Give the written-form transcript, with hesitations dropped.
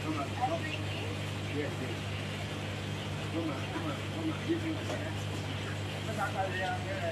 Come on, come on. Yes, yes. Come on, come on, come on. Give me a second.